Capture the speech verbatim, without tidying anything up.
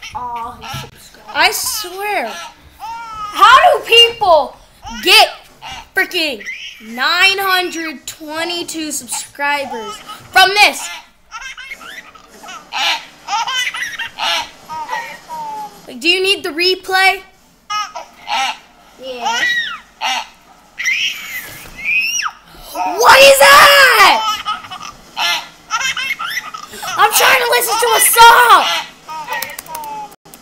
all his subscribers. I swear. How do people get freaking nine hundred twenty-two subscribers from this? Like, do you need the replay? Yeah. What?